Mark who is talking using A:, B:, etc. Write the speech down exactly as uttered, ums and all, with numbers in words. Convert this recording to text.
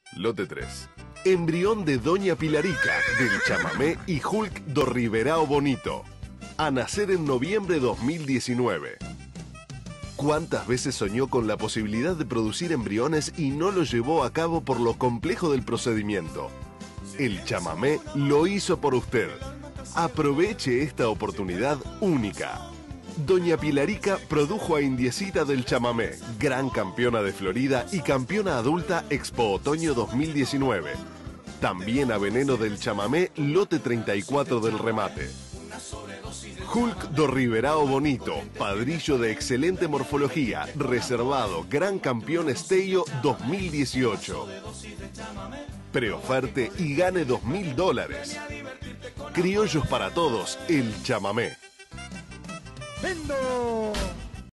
A: Lote tres. Embrión de Doña Pilarica, del chamamé y Hulk do Riverao Bonito. A nacer en noviembre de dos mil diecinueve. ¿Cuántas veces soñó con la posibilidad de producir embriones y no lo llevó a cabo por lo complejo del procedimiento? El chamamé lo hizo por usted. Aproveche esta oportunidad única. Doña Pilarica produjo a Indiecita del Chamamé, gran campeona de Florida y campeona adulta Expo Otoño dos mil diecinueve. También a Veneno del Chamamé, lote treinta y cuatro del remate. Hulk do Riverao Bonito, padrillo de excelente morfología, reservado Gran Campeón Esteio dos mil dieciocho. Preoferte y gane dos mil dólares. Criollos para todos, el chamamé.
B: ¡Vendo!